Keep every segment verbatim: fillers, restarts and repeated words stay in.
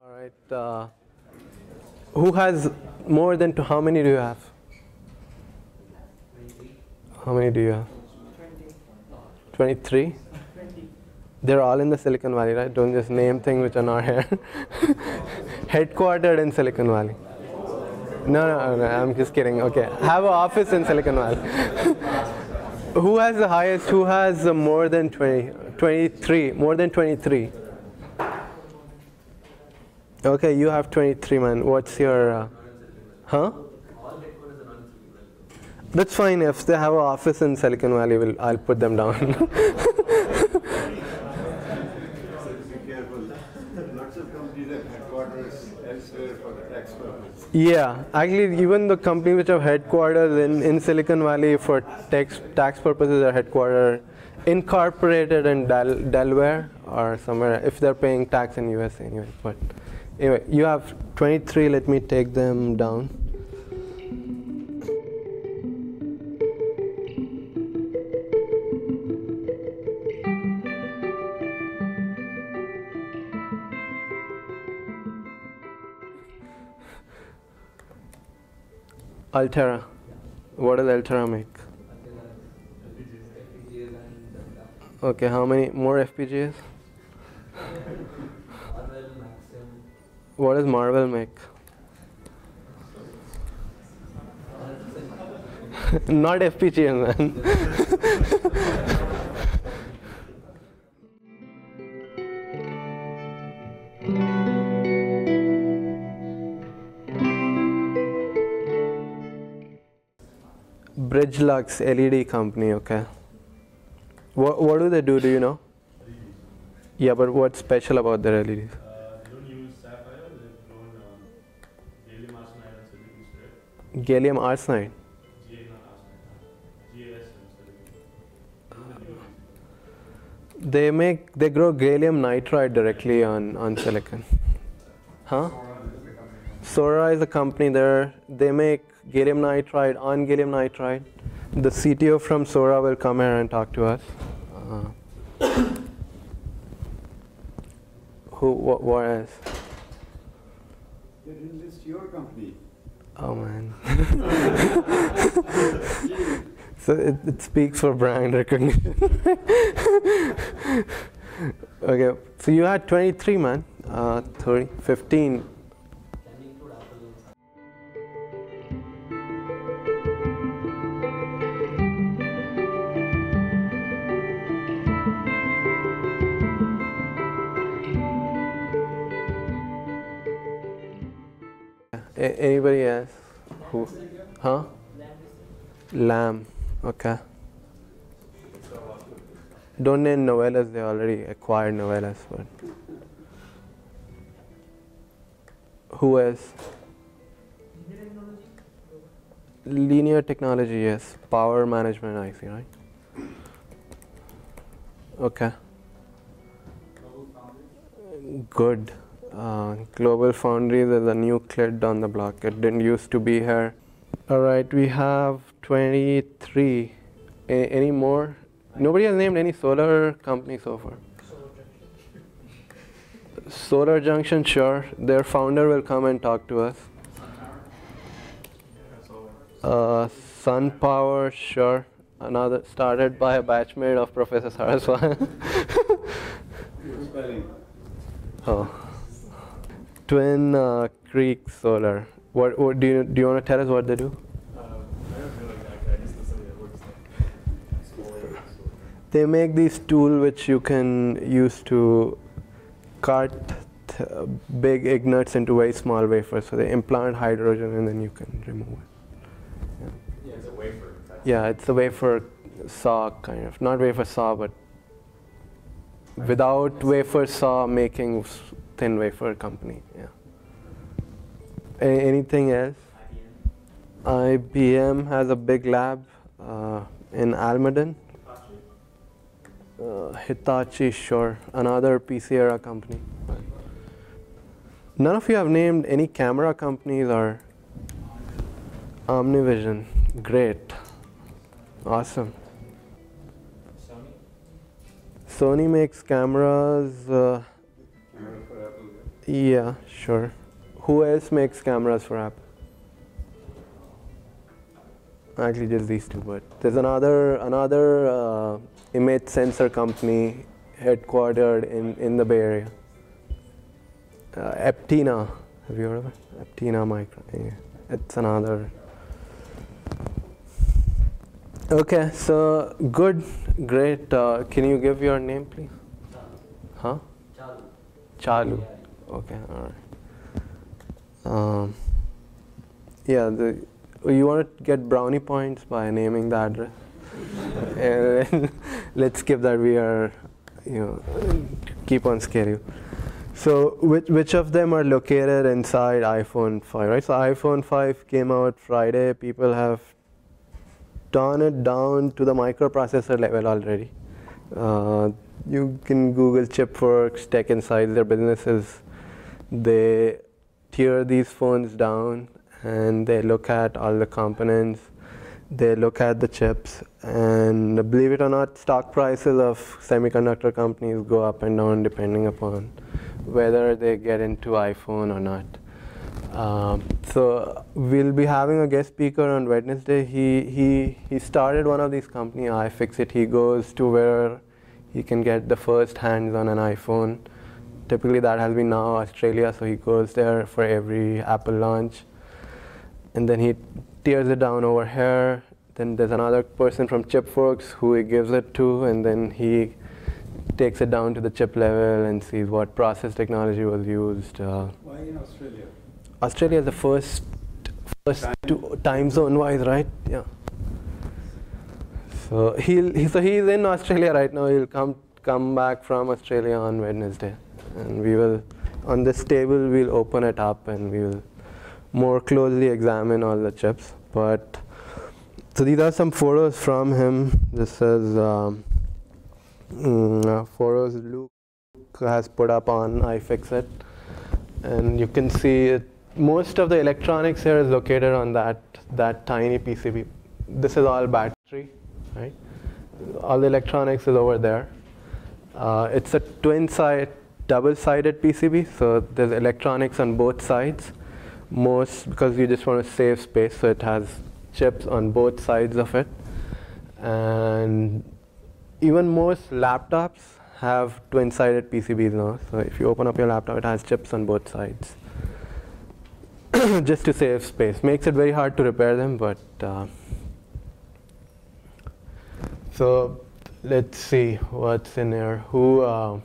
All right. Uh, who has more than two? How many do you have? How many do you have? twenty-three? They're all in the Silicon Valley, right? Don't just name things which are not here. Headquartered in Silicon Valley. No, no, no, I'm just kidding. Okay. Have an office in Silicon Valley. Who has the highest? Who has uh, more than twenty? twenty-three. More than twenty-three. Okay, you have twenty-three, man. What's your, uh, huh? That's fine. If they have an office in Silicon Valley, we'll, I'll put them down. Be careful. Lots of companies have headquarters elsewhere for the tax purposes. Yeah, actually, even the companies which have headquarters in, in Silicon Valley for tax tax purposes are headquartered incorporated in Del Delaware or somewhere if they're paying tax in U S anyway. But anyway, you have twenty-three. Let me take them down. Altera. What does Altera make? Okay, how many more F P G As? What does Marvel make? Not F P G A, man. Bridgelux L E D company, okay. What, what do they do, do you know? L E Ds. Yeah, but what's special about their L E Ds? Uh, they don't use sapphire, they've grown um, gallium arsenide and silicon strip. Gallium arsenide. G A, not arsenide. G A S and silicon. They make, they grow gallium nitride directly on, on silicon. Huh? Sora is a company there. They make gallium nitride on gallium nitride. The C T O from Sora will come here and talk to us. Uh, who, what, what else? They didn't list your company. Oh man. So it, it speaks for brand recognition. Okay, so you had twenty-three, man. Uh, thirty, fifteen. A anybody else? Who? Huh? Lamb. Okay. Don't name Novellas. They already acquired Novellas. But who else? Linear technology. Yes. Power management. I see. Right. Okay. Good. Uh, Global Foundries is a new kid on the block. It didn't used to be here. All right, we have twenty-three. A any more? Nobody has named any solar company so far. Solar Junction, sure. Their founder will come and talk to us. Uh, Sun Power, sure. Another started by a batchmate of Professor Saraswat. Oh. Twin uh, Creek Solar. What, what do you do? You want to tell us what they do? Uh, I don't know exactly. I just know somebody that works there. They make these tools which you can use to cut uh, big ignits into very small wafers. So they implant hydrogen and then you can remove it. Yeah, yeah it's a wafer. yeah it's a wafer saw kind of. Not wafer saw, but without wafer saw making thin wafer company. Yeah. A anything else? I B M has a big lab uh, in Almaden. Uh, Hitachi, sure, another P C era company. None of you have named any camera companies or Omnivision. Great, awesome. Sony? Sony makes cameras. Uh, Yeah, sure. Who else makes cameras for Apple? Actually, just these two. But there's another another uh, image sensor company headquartered in in the Bay Area. Uh, Aptina. Have you heard of it? Aptina Micro. Yeah. It's another. Okay, so good, great. Uh, can you give your name, please? Huh? Chalu. Chalu. Okay, all right. Um, yeah, the, you want to get brownie points by naming the address. And then let's skip that. We are, you know, keep on schedule. So which which of them are located inside iPhone five, right? So iPhone five came out Friday. People have torn it down to the microprocessor level already. Uh, you can Google Chipworks, Tech Insights, their businesses. They tear these phones down and they look at all the components. They look at the chips, and believe it or not, stock prices of semiconductor companies go up and down depending upon whether they get into iPhone or not. Um, so we'll be having a guest speaker on Wednesday. He he he started one of these companies, iFixit. He goes to where he can get the first hands on an iPhone. Typically that has been now Australia, so he goes there for every Apple launch. And then he tears it down over here. Then there's another person from Chipworks who he gives it to, and then he takes it down to the chip level and sees what process technology was used. Uh, Why in Australia? Australia is the first, first time, to, time zone wise, right? Yeah. So he'll, he, so he's in Australia right now. He'll come come back from Australia on Wednesday, and we will, on this table, we'll open it up and we will more closely examine all the chips. But so these are some photos from him. This is um, mm, photos Luke has put up on iFixit, and you can see it. Most of the electronics here is located on that that tiny P C B. This is all battery, right? All the electronics is over there. Uh, it's a twin-side, double-sided P C B, so there's electronics on both sides. Most because you just want to save space, so it has chips on both sides of it. And even most laptops have twin-sided P C Bs now. So if you open up your laptop, it has chips on both sides. Just to save space. Makes it very hard to repair them, but uh, so let's see what's in there. Who? Uh,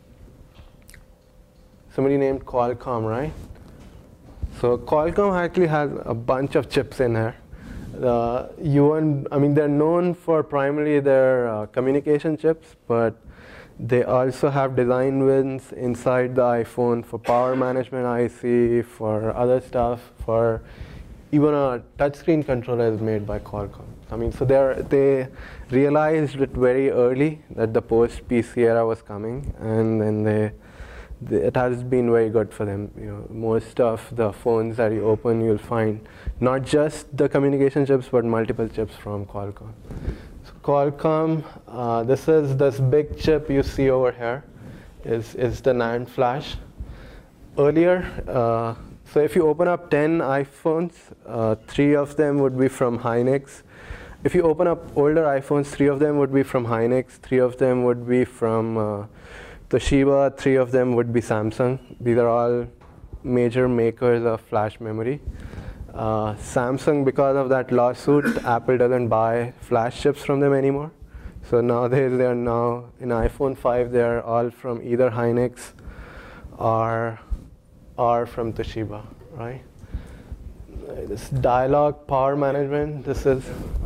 somebody named Qualcomm, right? So Qualcomm actually has a bunch of chips in here. Uh, you want, I mean, they're known for primarily their uh, communication chips, but they also have design wins inside the iPhone for power management I C, for other stuff, for even a touchscreen controller is made by Qualcomm. I mean, so they they realized it very early that the post-P C era was coming, and then they, they it has been very good for them. You know, most of the phones that you open, you'll find not just the communication chips, but multiple chips from Qualcomm. Qualcomm, uh, this is this big chip you see over here, is, is the NAND flash. Earlier, uh, so if you open up ten iPhones, uh, three of them would be from Hynix. If you open up older iPhones, three of them would be from Hynix, three of them would be from uh, Toshiba, three of them would be Samsung. These are all major makers of flash memory. Uh, Samsung, because of that lawsuit, Apple doesn't buy flash chips from them anymore. So now they they are now in iPhone five. They are all from either Hynix or or from Toshiba, right? This dialogue power management. This is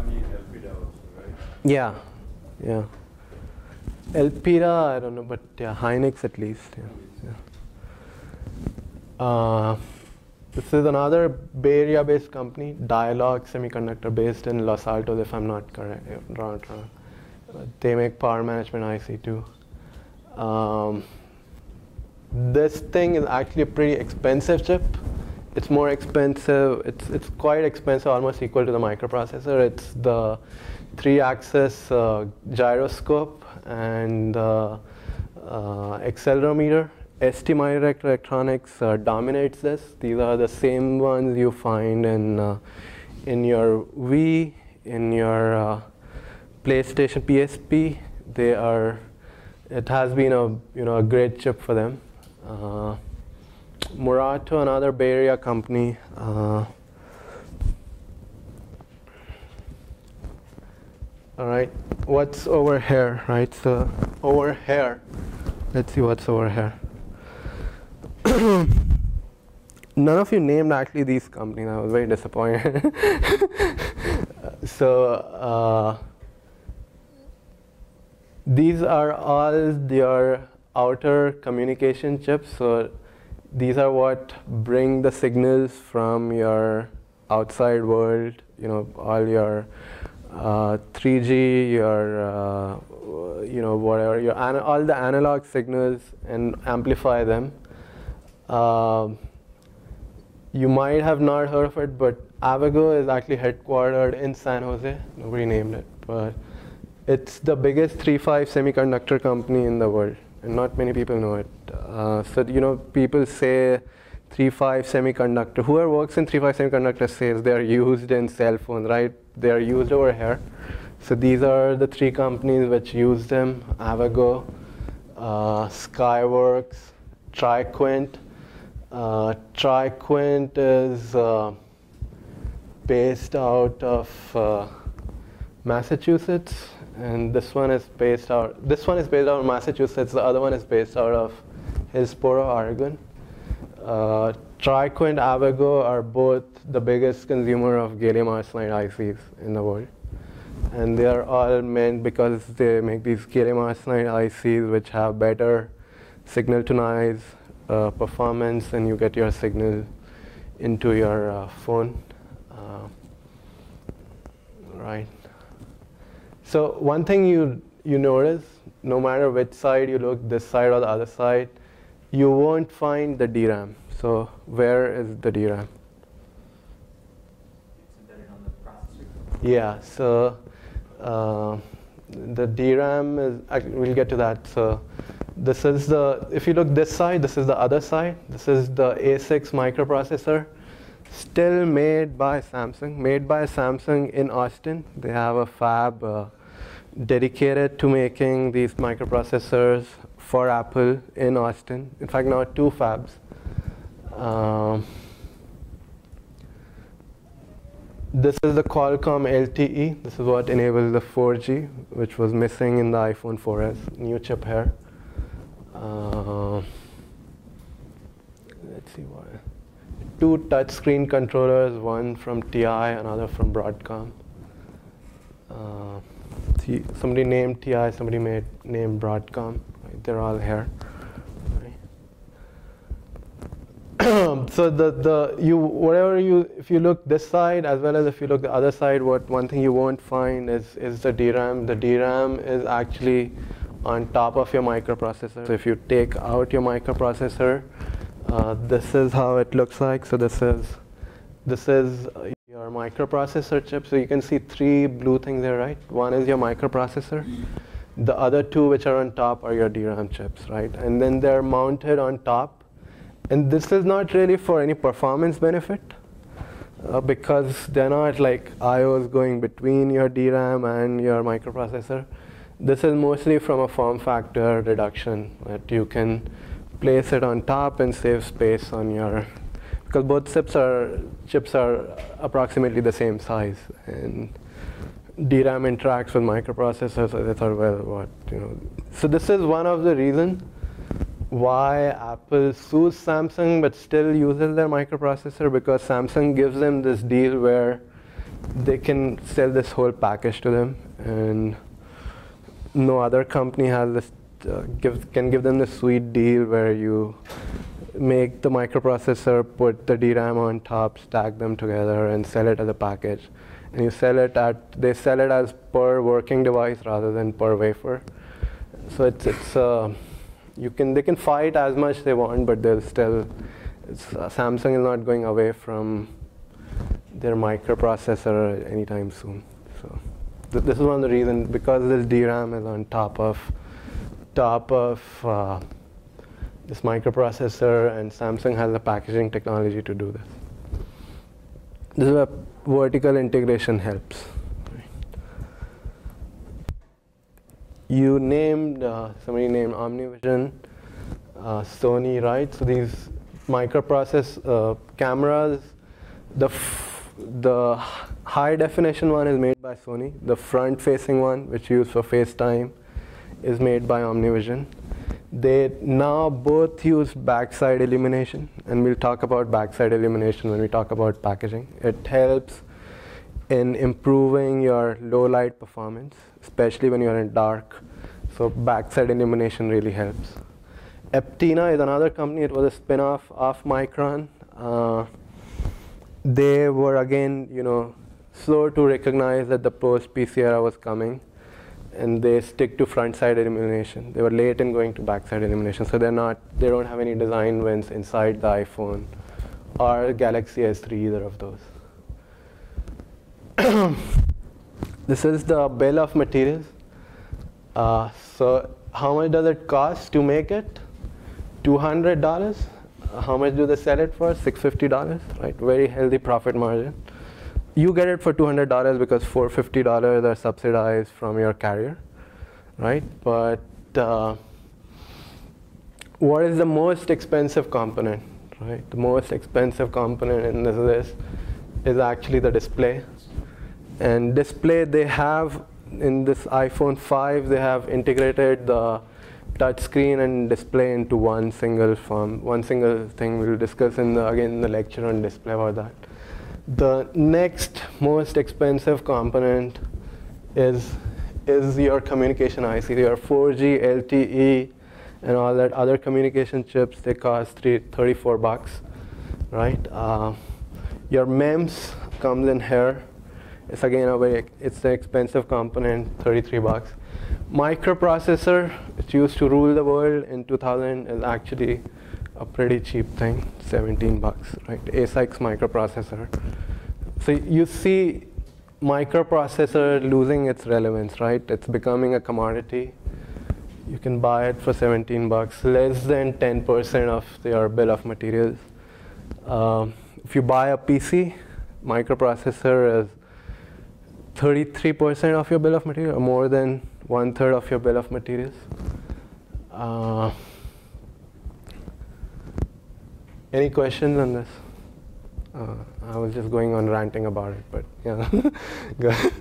yeah, yeah. Elpida, I don't know, but yeah, Hynix at least. Yeah. yeah. Uh, This is another Bay Area-based company, Dialog Semiconductor, based in Los Altos, if I'm not correct. Wrong, wrong. They make power management I C too. Um, this thing is actually a pretty expensive chip. It's more expensive. It's it's quite expensive, almost equal to the microprocessor. It's the three-axis uh, gyroscope and the uh, accelerometer. STMicroelectronics uh, dominates this. These are the same ones you find in uh, in your Wii, in your uh, PlayStation P S P. They are. It has been a you know a great chip for them. Uh, Murato, another Bay Area company. Uh, all right, what's over here? Right, so over here. Let's see what's over here. None of you named actually these companies. I was very disappointed. so uh, these are all your outer communication chips. So these are what bring the signals from your outside world. You know, all your uh, three G, your uh, you know whatever, your ana all the analog signals and amplify them. Uh, you might have not heard of it, but Avago is actually headquartered in San Jose. Nobody named it, but it's the biggest three five semiconductor company in the world, and not many people know it. Uh, so you know, people say three five semiconductor. Whoever works in three five semiconductor says they are used in cell phones, right? They are used over here. So these are the three companies which use them: Avago, uh, Skyworks, TriQuint. Uh, TriQuint is uh, based out of uh, Massachusetts, and this one is based out. This one is based out of Massachusetts. The other one is based out of Hillsboro, Oregon. Uh, TriQuint, Avago are both the biggest consumer of gallium arsenide I Cs in the world, and they are all meant because they make these gallium arsenide I Cs which have better signal to noise uh, performance, and you get your signal into your uh, phone. Uh, right. So one thing you you notice, no matter which side you look, this side or the other side, you won't find the D RAM. So where is the D RAM? It's embedded on the processor. Yeah. So uh, the D RAM is. I, we'll get to that. So this is the. If you look this side, this is the other side. This is the A six microprocessor, still made by Samsung. Made by Samsung in Austin. They have a fab uh, dedicated to making these microprocessors for Apple in Austin. In fact, now two fabs. Um, this is the Qualcomm L T E. This is what enables the four G, which was missing in the iPhone four S. New chip here. Uh, let's see what. Two touchscreen controllers, one from T I, another from Broadcom. Uh, see, somebody named T I, somebody made named Broadcom. Right? They're all here. So the the you whatever you if you look this side as well as if you look the other side, what one thing you won't find is is the D RAM. The D RAM is actually on top of your microprocessor. So if you take out your microprocessor, uh, this is how it looks like. So this is this is your microprocessor chip. So you can see three blue things there, right? One is your microprocessor. The other two which are on top are your D RAM chips, right? And then they're mounted on top. And this is not really for any performance benefit uh, because they're not like I Os going between your D RAM and your microprocessor. This is mostly from a form factor reduction that you can place it on top and save space on your, because both chips are chips are approximately the same size, and D RAM interacts with microprocessors. So they thought, well, what you know. So this is one of the reasons why Apple sues Samsung but still uses their microprocessor, because Samsung gives them this deal where they can sell this whole package to them, and no other company has this uh, give, can give them this sweet deal where you make the microprocessor, put the D RAM on top, stack them together, and sell it as a package. And you sell it at they sell it as per working device rather than per wafer. So it's it's. Uh, You can they can fight as much they want, but they'll still. It's, uh, Samsung is not going away from their microprocessor anytime soon. So th this is one of the reasons, because this D RAM is on top of top of uh, this microprocessor, and Samsung has the packaging technology to do this. This is where vertical integration helps. You named, uh, somebody named OmniVision, uh, Sony, right? So these microprocess uh, cameras, the, f the high definition one is made by Sony. The front facing one, which you use for FaceTime, is made by OmniVision. They now both use backside illumination, and we'll talk about backside illumination when we talk about packaging. It helps in improving your low light performance, especially when you're in dark. So backside illumination really helps. Eptina is another company. It was a spin-off of Micron. Uh, they were again, you know, slow to recognize that the post-P C era was coming, and they stick to front-side illumination. They were late in going to backside illumination, so they're not. They don't have any design wins inside the iPhone or Galaxy S three, either of those. This is the bill of materials. Uh, so how much does it cost to make it? two hundred dollars. Uh, how much do they sell it for? six hundred fifty dollars, right? Very healthy profit margin. You get it for two hundred dollars because four hundred fifty dollars are subsidized from your carrier, right? But uh, what is the most expensive component, right? The most expensive component in this list is actually the display. And display, they have, in this iPhone five, they have integrated the touch screen and display into one single form, one single thing. We'll discuss in the, again in the lecture on display about that. The next most expensive component is, is your communication I C. Your four G, L T E, and all that other communication chips, they cost thirty-four bucks, right? Uh, your MEMS comes in here. It's again a very, it's an expensive component, thirty-three bucks. Microprocessor, it's used to rule the world in two thousand, is actually a pretty cheap thing, seventeen bucks, right? A six microprocessor. So you see microprocessor losing its relevance, right? It's becoming a commodity. You can buy it for seventeen bucks, less than ten percent of your bill of materials. Um, if you buy a P C, microprocessor is thirty-three percent of your bill of material, or more than one third of your bill of materials. Uh, any questions on this? Uh, I was just going on ranting about it, but yeah. Go ahead.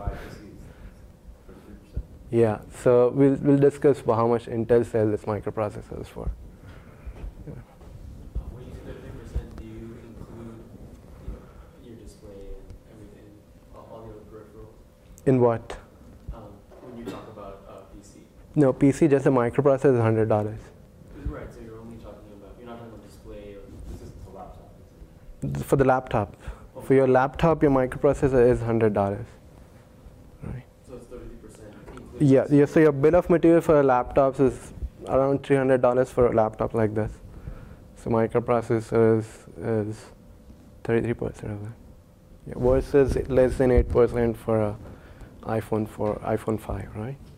Yeah, so we'll, we'll discuss how much Intel sells its microprocessors for. Yeah. When you say thirty percent, do you include you know, your display and everything, all, all the other peripherals? In what? Um, when you talk about uh, P C? No, P C, just a microprocessor is one hundred dollars. Right, so you're only talking about, you're not talking about display, or this is the laptop. For the laptop. Okay. For your laptop, your microprocessor is one hundred dollars. Right. So it's thirty percent. Yeah, yeah, so your bill of material for laptops is around three hundred dollars for a laptop like this. So microprocessor is, is thirty-three percent of that. Yeah, versus less than eight percent for a iPhone four, iPhone five, right?